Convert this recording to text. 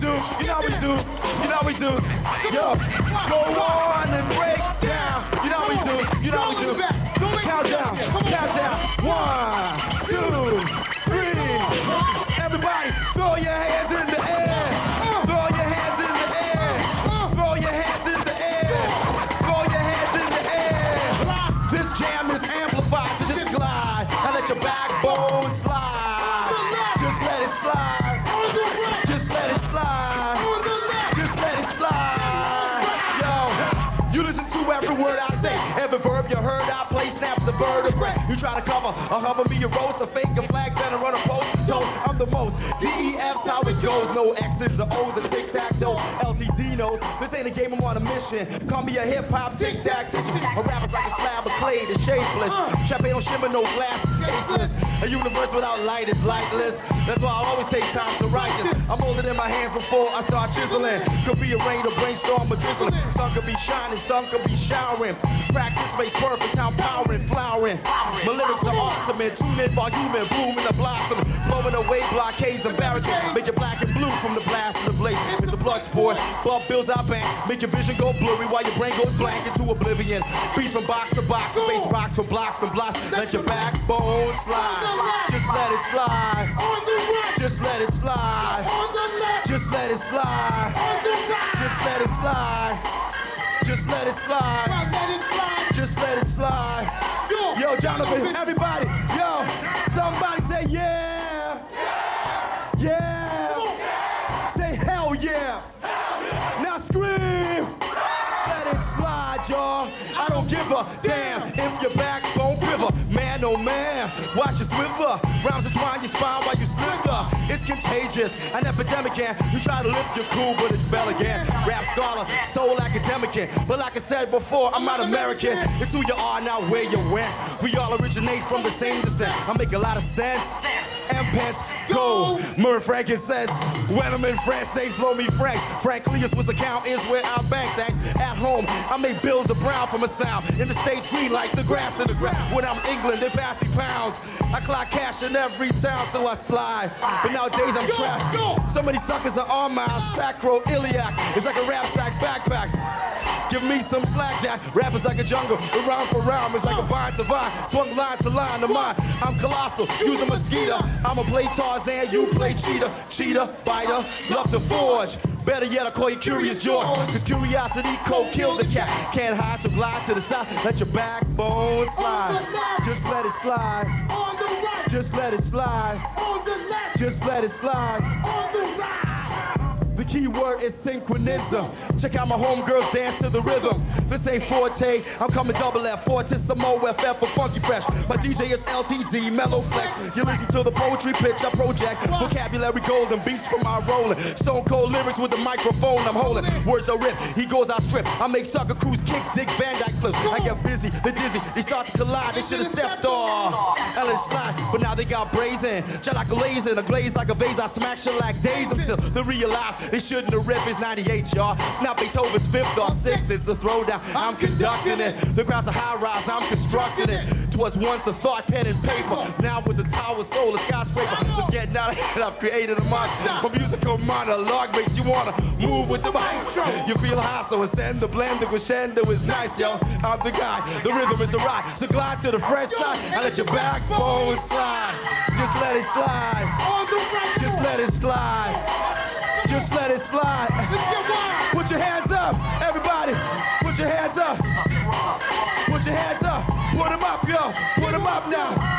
do, you know how we do, you know how we do. Yo, go on and break down. You know how we do, you know how we do. Countdown, countdown. 1, 2, 3. Everybody, throw your hands in the air. Throw your hands in the air. Throw your hands in the air. Throw your hands in the air. This jam is amplified, so just glide and let your backbone slide. Just let it slide. Just let it slide. Just let it slide. Yo, you listen to every word I say. Every verb you heard, I play snaps the vertebrae. You try to cover, I'll hover me a roast, a fake, a flag, then run a post. Toe, I'm the most. DEF's how it goes. No X's or O's and tic-tac-toe. LTD knows this ain't a game, I'm on a mission. Call me a hip-hop tic-tac-tician. A rapper's like a slab of clay that's shapeless. Champagne don't shimmer, no glass is tasteless. A universe without light is lightless. That's why I always take time to write this. I'm holding in my hands before I start chiseling. Could be a rain, a brainstorm, a drizzling. Sun could be shining, sun could be showering. Practice makes perfect, I'm powering, flowering. My lyrics are awesome and tune in volume and bloom in the blossom. Blowing away blockades and barricades. Make it black and blue from the blast of the blade. It's a blood sport, bump bills I bank. Make your vision go blurry while your brain goes blank into oblivion. Beats from box to box, face rocks from blocks and blocks. Let your backbone slide. Just let it slide. Just let it slide. Just let it slide. Just let it slide. Just let it slide. Just let it slide. Yo, Jonathan, everybody, yo, somebody say yeah. Yeah. Say hell yeah. Now scream. Let it slide, y'all. I don't give a damn if your backbone quiver. Man, oh man, watch your swivel. Rhymes entwine your spine while you slither. It's contagious, an epidemic, and you try to lift your cool, but it fell again. Rap scholar, soul academic, but like I said before, I'm not American. It's who you are, not where you went. We all originate from the same descent. I make a lot of sense. And pence go. Murray frankincense. When I'm in France, they flow me Franks. Franklius was account is where I bank thanks. At home, I make bills of brown from a sound. In the States, green like the grass in the ground. When I'm England, they pass me pounds. I clock cash in every town, so I slide. But nowadays I'm trapped. So many suckers are on my sacroiliac. It's like a rap sack backpack. Give me some slack, Jack. Rappers like a jungle, but round for round, it's like a vine to vine, swung line to line to mine. I'm colossal, use a mosquito. I'ma play Tarzan, you play cheetah, biter, love to forge. Better yet, I call you Curious George, cause curiosity cold killed the cat. Can't hide, so glide to the side, let your backbone slide. Just let it slide. On the right. Just let it slide. On the left. Just let it slide. On the right. The key word is synchronism. Check out my homegirls dance to the rhythm. This ain't Forte, I'm coming double F. Fortissimo FF for Funky Fresh. My DJ is LTD, Mellow Flex. You listen to the poetry pitch I project. Vocabulary golden, beats from my rolling. Stone cold lyrics with the microphone I'm holding. Words are ripped, he goes out strip. I make sucker crews kick, dick, Van Dyke flips. I get busy, they're dizzy, they start to collide. They should've stepped off. And let it slide, but now they got brazen. Jet like a laser, a glaze like a vase. I smack shit like days until they realize they shouldn't have ripped. It's 98, y'all. Not Beethoven's 5th or 6th. It's a throwdown. I'm conducting it. The crowd's a high rise. I'm constructing it. Twas once a thought, pen and paper. Now it's a tower, soul, a skyscraper. Let's get out of here. I've created a monster. A musical monologue makes you wanna move with the maestro. You feel high, so ascend the blend. The crescendo is nice, yo. I'm the guy. The rhythm is the ride. So glide to the fresh side and let your backbone slide. Just let it slide. Just let it slide. Just let it slide. Put your hands up, everybody. Put your hands up. Put your hands up. Put them up, yo. Put them up now.